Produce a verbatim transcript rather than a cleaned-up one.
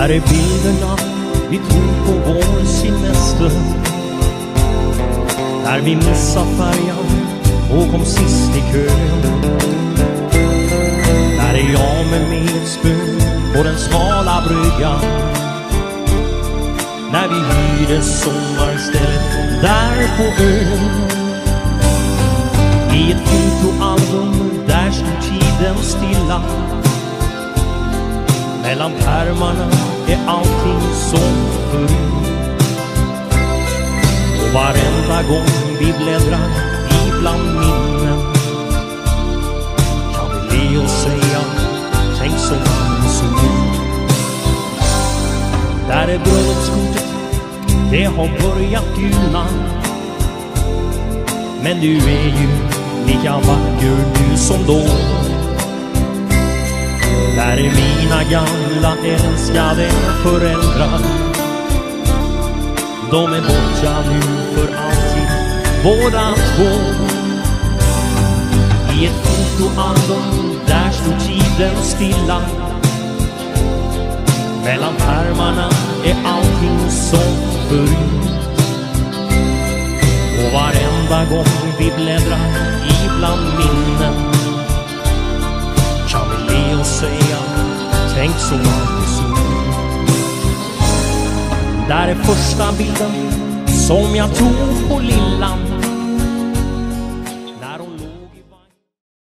Där är bilderna vi tog på vår semester, där vi missade färjan och kom sist i kön. Där är jag med mitt spön på den smala bryggan, när vi hyrde sommarstället där på ön. I ett fotoalbum där stod tiden stilla, mellan pärmarna är allting som förut. Och varenda gång vi bläddrar ibland minnen kan vi le och säga, tänk så man så ut. Där är bröllopskortet, det har börjat gulna, men du är ju lika vacker nu som då. Där är mina gamla älskade föräldrar, de är borta nu för alltid, båda två. I ett fotoalbum där stod tiden stilla, mellan pärmarna är allting som förut. Och varenda gång vi bläddrar ibland minnen kan vi le och säga, tänk så man så. Där är första bilden som jag tog på Lillan,